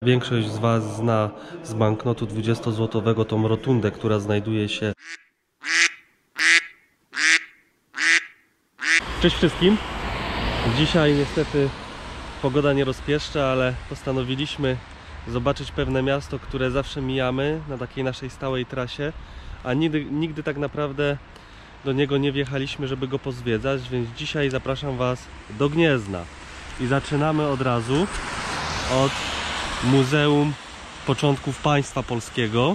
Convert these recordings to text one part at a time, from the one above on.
Większość z Was zna z banknotu 20-złotowego tą rotundę, która znajduje się... Cześć wszystkim! Dzisiaj niestety pogoda nie rozpieszcza, ale postanowiliśmy zobaczyć pewne miasto, które zawsze mijamy na takiej naszej stałej trasie, a nigdy tak naprawdę do niego nie wjechaliśmy, żeby go pozwiedzać, więc dzisiaj zapraszam Was do Gniezna. I zaczynamy od razu od Muzeum Początków Państwa Polskiego.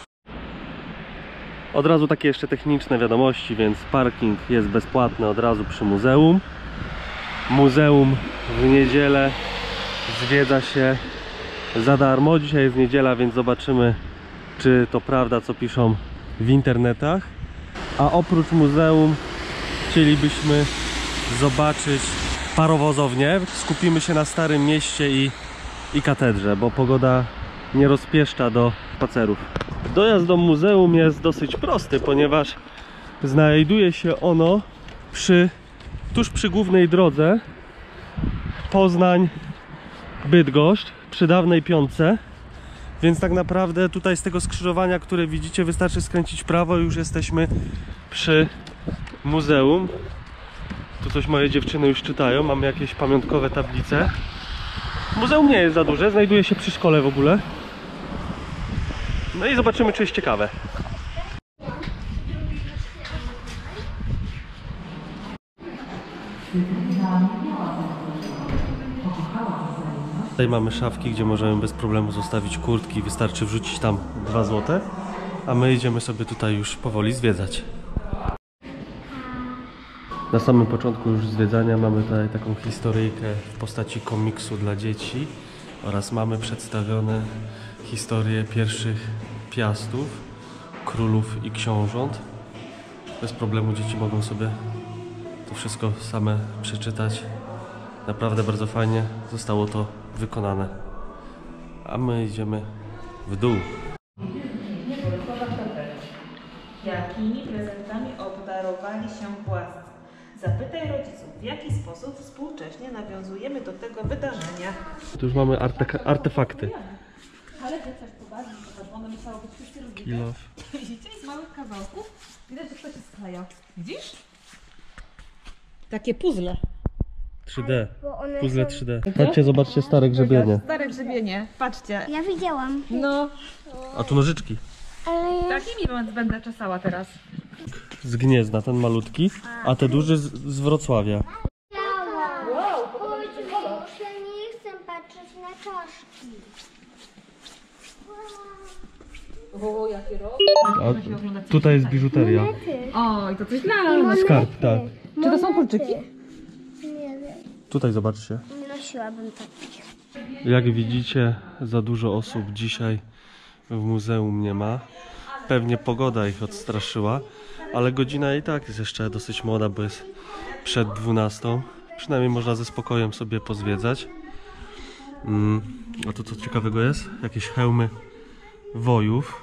Od razu takie jeszcze techniczne wiadomości, więc parking jest bezpłatny od razu przy muzeum. Muzeum w niedzielę zwiedza się za darmo. Dzisiaj jest niedziela, więc zobaczymy, czy to prawda, co piszą w internetach. A oprócz muzeum chcielibyśmy zobaczyć parowozownię. Skupimy się na Starym Mieście i katedrze, bo pogoda nie rozpieszcza do spacerów. Dojazd do muzeum jest dosyć prosty, ponieważ znajduje się ono tuż przy głównej drodze Poznań-Bydgoszcz, przy dawnej piątce. Więc tak naprawdę tutaj z tego skrzyżowania, które widzicie, wystarczy skręcić w prawo i już jesteśmy przy muzeum. Tu coś moje dziewczyny już czytają, mamy jakieś pamiątkowe tablice. Muzeum nie jest za duże, znajduje się przy szkole w ogóle. No i zobaczymy, czy jest ciekawe. Tutaj mamy szafki, gdzie możemy bez problemu zostawić kurtki. Wystarczy wrzucić tam 2 zł. A my idziemy sobie tutaj już powoli zwiedzać. Na samym początku już zwiedzania mamy tutaj taką historyjkę w postaci komiksu dla dzieci oraz mamy przedstawione historie pierwszych piastów, królów i książąt. Bez problemu dzieci mogą sobie to wszystko same przeczytać. Naprawdę bardzo fajnie zostało to wykonane. A my idziemy w dół. Jakimi prezentami obdarowali się władcy? Zapytaj rodziców, w jaki sposób współcześnie nawiązujemy do tego wydarzenia. Tu już mamy artefakty. Ale ty coś poważnie, one musiało być wszystkie rozbite. Kilof. Widzicie, z małych kawałków widać, że to się skleja. Widzisz? Takie puzzle. 3D. Puzzle 3D. Chodźcie, zobaczcie stare grzebienie. Stare grzebienie, patrzcie. Ja widziałam. No, A tu nożyczki. Ale takimi będę czesała teraz. Z Gniezna, ten malutki, a te duży z Wrocławia. wow, proszę, nie chcę patrzeć na czaszki. O, jaki rok. A tutaj jest biżuteria. Oj, to coś dla nas. Skarb, tak. Czy to są kluczyki? Nie wiem, Tutaj zobaczcie. nie nosiłabym takich. Jak widzicie, za dużo osób dzisiaj w muzeum nie ma. Pewnie pogoda ich odstraszyła, ale godzina i tak jest jeszcze dosyć młoda, bo jest przed 12. Przynajmniej można ze spokojem sobie pozwiedzać. A to co ciekawego jest? Jakieś hełmy wojów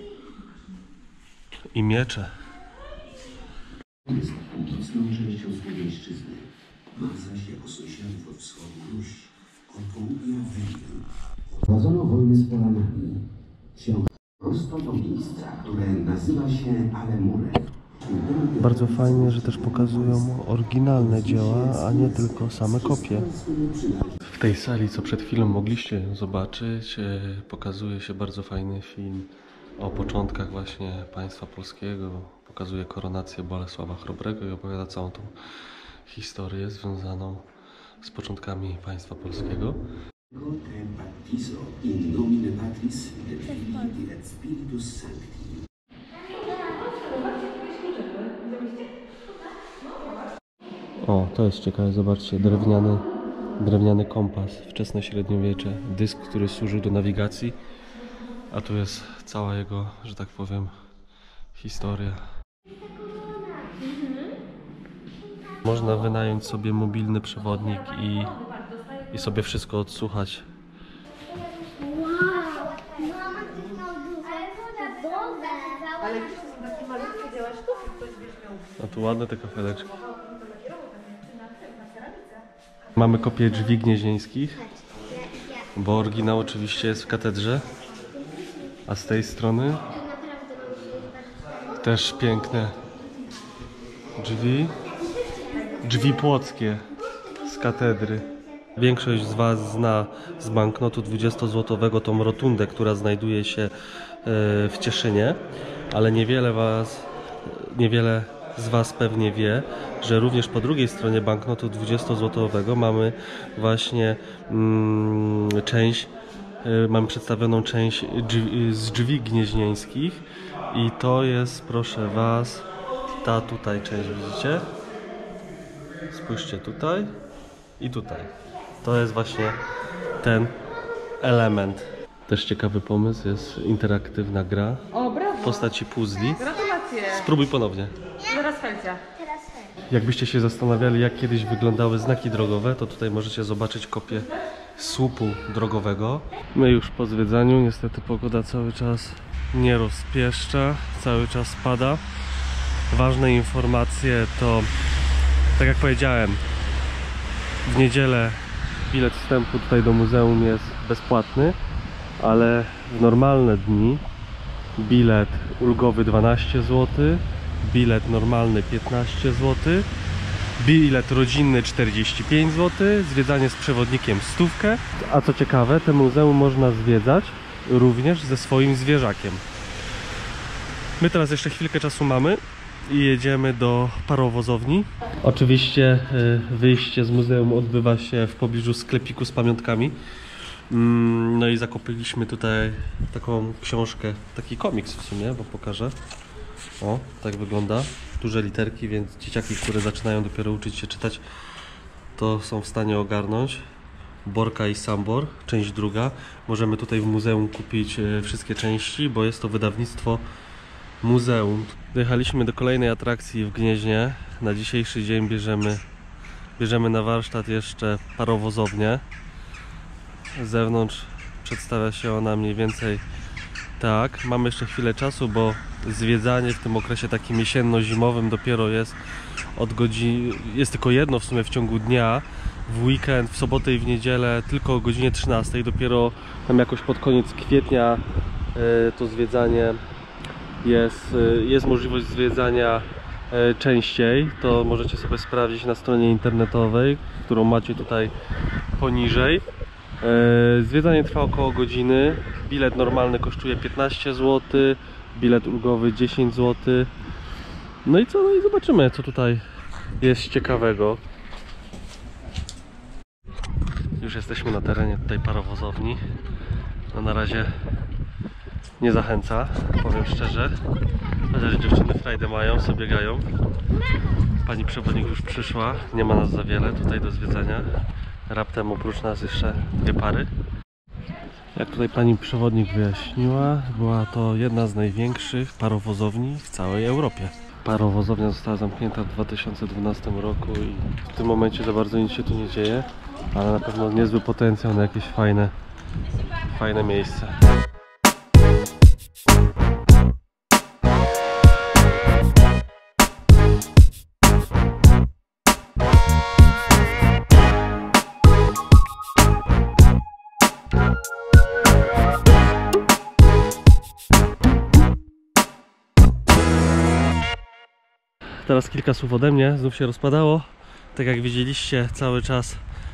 i miecze. Jest północną częścią Słowiańszczyzny. Ma zaś jako sąsiadów od wschodu Ruś, od południa Węgier. Prowadzono wojny z Polanami. Prosto do miejsca, które nazywa się Alemure. Bardzo fajnie, że też pokazują oryginalne dzieła, a nie tylko same kopie. W tej sali, co przed chwilą mogliście zobaczyć, pokazuje się bardzo fajny film o początkach właśnie państwa polskiego. Pokazuje koronację Bolesława Chrobrego i opowiada całą tą historię związaną z początkami państwa polskiego. Te baptizo in nomine Patris et Filii et Spiritus Sancti. O, to jest ciekawe, zobaczcie, drewniany kompas, wczesne średniowiecze, dysk, który służył do nawigacji, a tu jest cała jego, że tak powiem, historia. Można wynająć sobie mobilny przewodnik i sobie wszystko odsłuchać. Mama, ty miał dużo. Ale wiesz, to są takie malutkie dzieła sztuki, ktoś wiesz miał. A tu ładne te kafeleczki. Mamy kopię drzwi gnieźnieńskich. bo oryginał oczywiście jest w katedrze, a z tej strony też piękne drzwi płockie z katedry. Większość z Was zna z banknotu 20-złotowego tą rotundę, która znajduje się w Cieszynie, ale niewiele z Was pewnie wie, że również po drugiej stronie banknotu 20-złotowego mamy właśnie mamy przedstawioną część z drzwi gnieźnieńskich i to jest, proszę Was, ta tutaj część, widzicie? Spójrzcie tutaj i tutaj. To jest właśnie ten element. Też ciekawy pomysł, jest interaktywna gra O, brawo! w postaci puzli. Gratulacje! Spróbuj ponownie. Zaraz Felcia. Teraz ten. Jakbyście się zastanawiali, jak kiedyś wyglądały znaki drogowe, to tutaj możecie zobaczyć kopię słupu drogowego. My już po zwiedzaniu, niestety pogoda cały czas nie rozpieszcza, cały czas pada. Ważne informacje to, tak jak powiedziałem, w niedzielę bilet wstępu tutaj do muzeum jest bezpłatny, ale w normalne dni bilet ulgowy 12 zł, bilet normalny 15 zł, bilet rodzinny 45 zł, zwiedzanie z przewodnikiem 100. A co ciekawe, te muzeum można zwiedzać również ze swoim zwierzakiem. My teraz jeszcze chwilkę czasu mamy i jedziemy do parowozowni. Oczywiście wyjście z muzeum odbywa się w pobliżu sklepiku z pamiątkami. No i zakupiliśmy tutaj taką książkę, taki komiks w sumie, bo pokażę. O, tak wygląda. Duże literki, więc dzieciaki, które zaczynają dopiero uczyć się czytać, to są w stanie ogarnąć. Borka i Sambor, część druga. Możemy tutaj w muzeum kupić wszystkie części, bo jest to wydawnictwo muzeum. Dojechaliśmy do kolejnej atrakcji w Gnieźnie. Na dzisiejszy dzień bierzemy na warsztat jeszcze parowozownię. Z zewnątrz przedstawia się ona mniej więcej tak. Mamy jeszcze chwilę czasu, bo zwiedzanie w tym okresie takim jesienno-zimowym dopiero jest od godziny, jest tylko jedno w sumie w ciągu dnia. W weekend, w sobotę i w niedzielę tylko o godzinie 13. Dopiero tam jakoś pod koniec kwietnia to zwiedzanie jest możliwość zwiedzania częściej. To możecie sobie sprawdzić na stronie internetowej, którą macie tutaj poniżej. Zwiedzanie trwa około godziny. Bilet normalny kosztuje 15 zł, bilet ulgowy 10 zł. No i co? No i zobaczymy, co tutaj jest ciekawego. Już jesteśmy na terenie tutaj parowozowni. No na razie nie zachęca, powiem szczerze. Chociaż dziewczyny frajdę mają, sobie biegają. Pani przewodnik już przyszła, nie ma nas za wiele tutaj do zwiedzania. Raptem oprócz nas jeszcze dwie pary. Jak tutaj pani przewodnik wyjaśniła, była to jedna z największych parowozowni w całej Europie. Parowozownia została zamknięta w 2012 roku i w tym momencie za bardzo nic się tu nie dzieje, ale na pewno niezły potencjał na jakieś fajne miejsce. Teraz kilka słów ode mnie, znów się rozpadało. Tak jak widzieliście, cały czas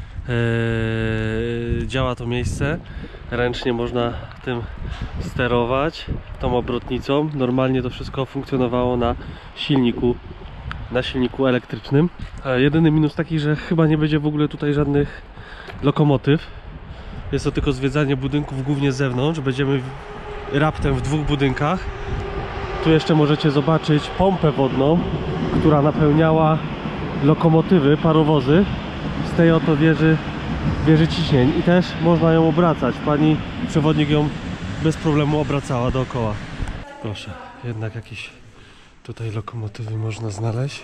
działa to miejsce. Ręcznie można tym sterować, tą obrotnicą. Normalnie to wszystko funkcjonowało na silniku elektrycznym. Jedyny minus taki, że chyba nie będzie w ogóle tutaj żadnych lokomotyw. Jest to tylko zwiedzanie budynków głównie z zewnątrz. Będziemy raptem w dwóch budynkach. Tu jeszcze możecie zobaczyć pompę wodną, która napełniała lokomotywy, parowozy z tej oto wieży ciśnień i też można ją obracać. Pani przewodnik ją bez problemu obracała dookoła. Proszę, jednak jakieś tutaj lokomotywy można znaleźć.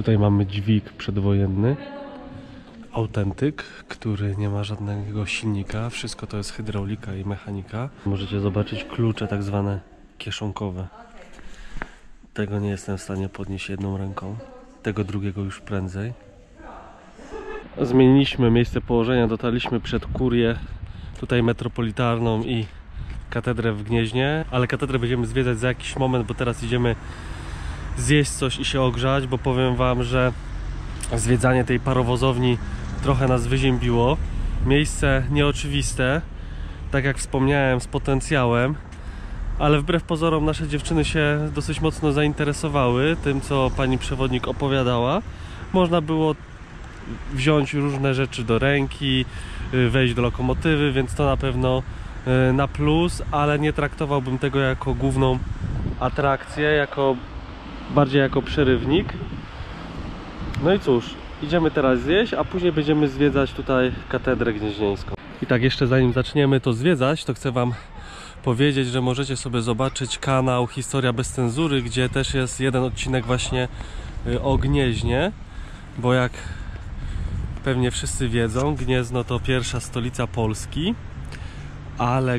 Tutaj mamy dźwig przedwojenny, autentyk, który nie ma żadnego silnika, wszystko to jest hydraulika i mechanika. Możecie zobaczyć klucze tak zwane kieszonkowe. Tego nie jestem w stanie podnieść jedną ręką, tego drugiego już prędzej. Zmieniliśmy miejsce położenia, dotarliśmy przed kurię tutaj metropolitarną i katedrę w Gnieźnie, ale katedrę będziemy zwiedzać za jakiś moment, bo teraz idziemy zjeść coś i się ogrzać, bo powiem wam, że zwiedzanie tej parowozowni trochę nas wyziębiło. Miejsce nieoczywiste, tak jak wspomniałem, z potencjałem, ale wbrew pozorom nasze dziewczyny się dosyć mocno zainteresowały tym, co pani przewodnik opowiadała. Można było wziąć różne rzeczy do ręki, wejść do lokomotywy, więc to na pewno na plus, ale nie traktowałbym tego jako główną atrakcję, bardziej jako przerywnik. No i cóż, idziemy teraz zjeść, a później będziemy zwiedzać tutaj katedrę gnieźnieńską. I tak jeszcze zanim zaczniemy to zwiedzać, to chcę wam powiedzieć, że możecie sobie zobaczyć kanał Historia bez cenzury, gdzie też jest jeden odcinek właśnie o Gnieźnie, bo jak pewnie wszyscy wiedzą, Gniezno to pierwsza stolica Polski, ale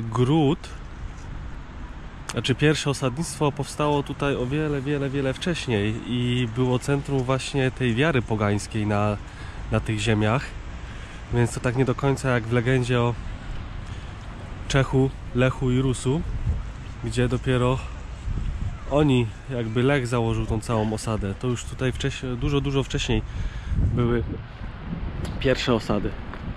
pierwsze osadnictwo powstało tutaj o wiele wcześniej i było centrum właśnie tej wiary pogańskiej na tych ziemiach, więc to tak nie do końca jak w legendzie o Czechu, Lechu i Rusu, gdzie dopiero oni, jakby Lech założył tą całą osadę. To już tutaj wcześniej, dużo wcześniej były pierwsze osady.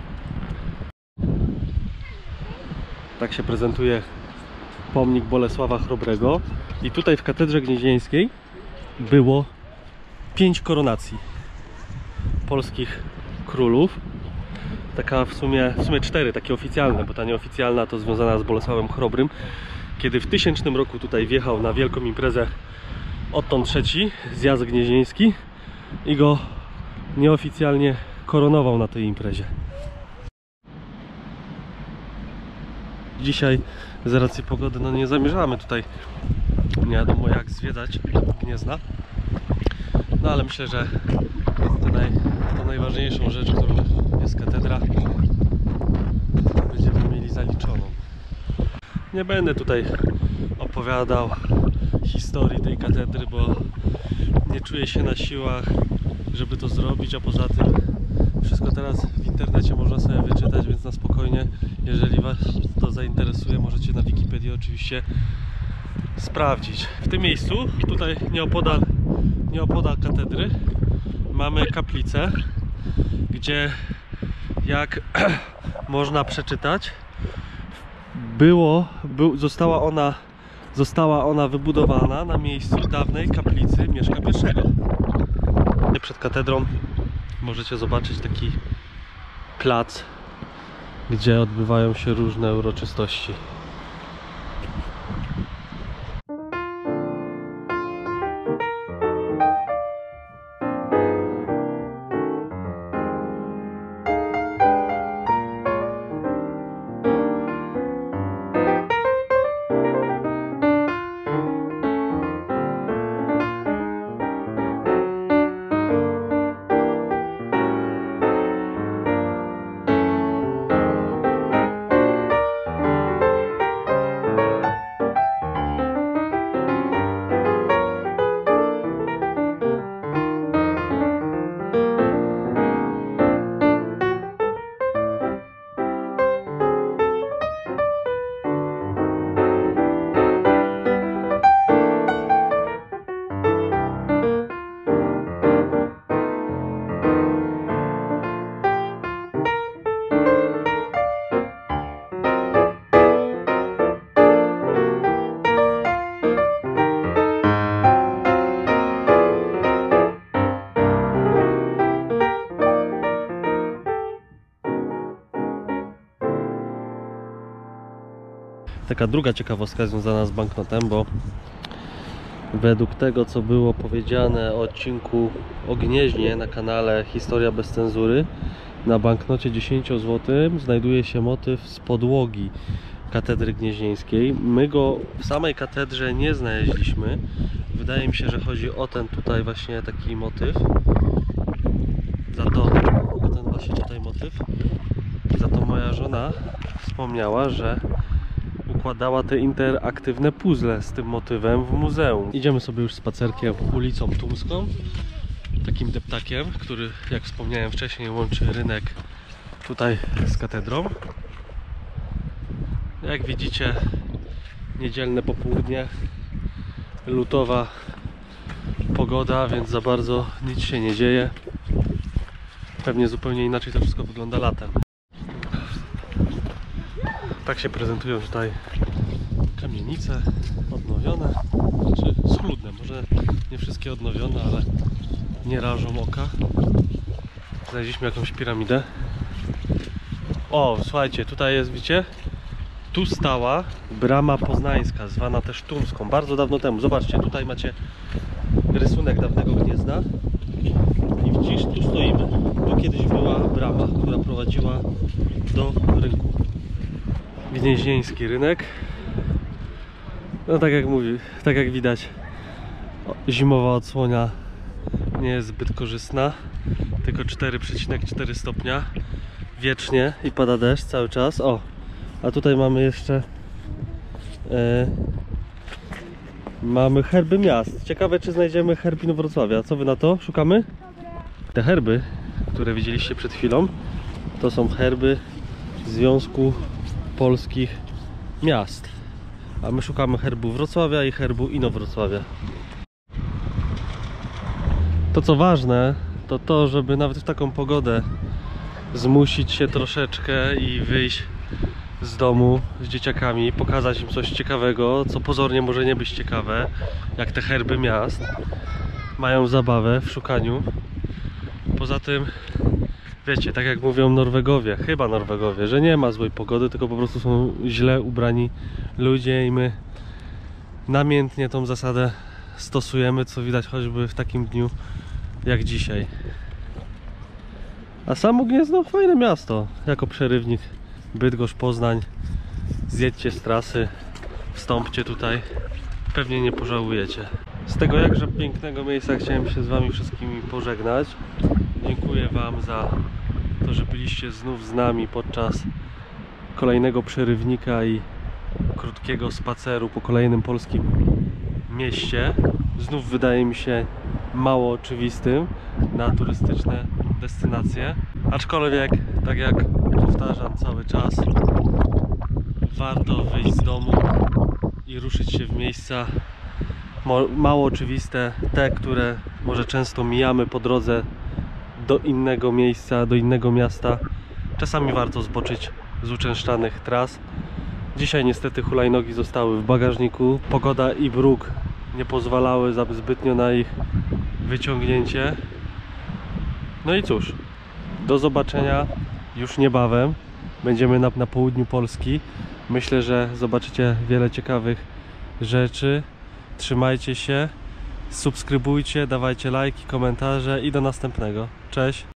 Tak się prezentuje pomnik Bolesława Chrobrego. I tutaj w katedrze gnieźnieńskiej było 5 koronacji polskich królów. Taka w sumie 4 takie oficjalne, bo ta nieoficjalna to związana z Bolesławem Chrobrym, kiedy w 1000 roku tutaj wjechał na wielką imprezę Otton III, zjazd gnieźnieński, i go nieoficjalnie koronował na tej imprezie. Dzisiaj z racji pogody nie zamierzamy tutaj nie wiadomo jak zwiedzać Gniezna, no ale myślę, że tą najważniejszą rzecz, którą jest katedra, będziemy mieli zaliczoną. Nie będę tutaj opowiadał historii tej katedry, bo nie czuję się na siłach, żeby to zrobić, a poza tym wszystko teraz w internecie można sobie wyczytać, więc na spokojnie, jeżeli was to zainteresuje, możecie na Wikipedii oczywiście sprawdzić. W tym miejscu, tutaj nieopodal katedry, mamy kaplicę, gdzie, jak można przeczytać, została ona wybudowana na miejscu dawnej kaplicy Mieszka I. Przed katedrą możecie zobaczyć taki plac, gdzie odbywają się różne uroczystości. Taka druga ciekawostka związana z banknotem, bo według tego, co było powiedziane o odcinku o Gnieźnie na kanale Historia bez cenzury, na banknocie 10 zł znajduje się motyw z podłogi katedry gnieźnieńskiej. My go w samej katedrze nie znaleźliśmy. Wydaje mi się, że chodzi o ten tutaj właśnie taki motyw. O ten właśnie tutaj motyw. Za to moja żona wspomniała, że układała te interaktywne puzzle z tym motywem w muzeum. Idziemy sobie już spacerkiem ulicą Tumską, takim deptakiem, który, jak wspomniałem wcześniej, łączy rynek tutaj z katedrą. Jak widzicie, niedzielne popołudnie, lutowa pogoda, więc za bardzo nic się nie dzieje. Pewnie zupełnie inaczej to wszystko wygląda latem. Tak się prezentują tutaj kamienice odnowione, znaczy schludne, może nie wszystkie odnowione, ale nie rażą oka. Znaleźliśmy jakąś piramidę. O, słuchajcie, tutaj jest, widzicie? Tu stała brama poznańska, zwana też Tumską, bardzo dawno temu. Zobaczcie, tutaj macie rysunek dawnego gniezda i widzisz, tu stoimy. Tu kiedyś była brama, która prowadziła do rynku. Gnieźnieński rynek. No tak jak mówi, tak jak widać, zimowa odsłona nie jest zbyt korzystna, tylko 4,4 stopnia wiecznie i pada deszcz cały czas. O, a tutaj mamy jeszcze mamy herby miast. Ciekawe, czy znajdziemy herb Inowrocławia. Co wy na to? Szukamy? Te herby, które widzieliście przed chwilą, to są herby Związku Polskich Miast. A my szukamy herbu Wrocławia i herbu Inowrocławia. To co ważne, to to, żeby nawet w taką pogodę zmusić się troszeczkę i wyjść z domu z dzieciakami, pokazać im coś ciekawego, co pozornie może nie być ciekawe, jak te herby miast. Mają zabawę w szukaniu. Poza tym, wiecie, tak jak mówią Norwegowie, chyba Norwegowie, że nie ma złej pogody, tylko po prostu są źle ubrani ludzie i my namiętnie tą zasadę stosujemy, co widać choćby w takim dniu jak dzisiaj. A samo Gniezno fajne miasto, jako przerywnik Bydgoszcz, Poznań. Zjedźcie z trasy, wstąpcie tutaj, pewnie nie pożałujecie. Z tego jakże pięknego miejsca chciałem się z wami wszystkimi pożegnać. Dziękuję wam za to, że byliście znów z nami podczas kolejnego przerywnika i krótkiego spaceru po kolejnym polskim mieście. Znów wydaje mi się mało oczywistym na turystyczne destynacje. Aczkolwiek, tak jak powtarzam cały czas, warto wyjść z domu i ruszyć się w miejsca mało oczywiste, te, które może często mijamy po drodze do innego miejsca, do innego miasta. Czasami warto zboczyć z uczęszczanych tras. Dzisiaj niestety hulajnogi zostały w bagażniku. Pogoda i bruk nie pozwalały zbytnio na ich wyciągnięcie. No i cóż, do zobaczenia już niebawem. Będziemy na południu Polski. Myślę, że zobaczycie wiele ciekawych rzeczy. Trzymajcie się, subskrybujcie, dawajcie lajki, komentarze i do następnego. Cześć!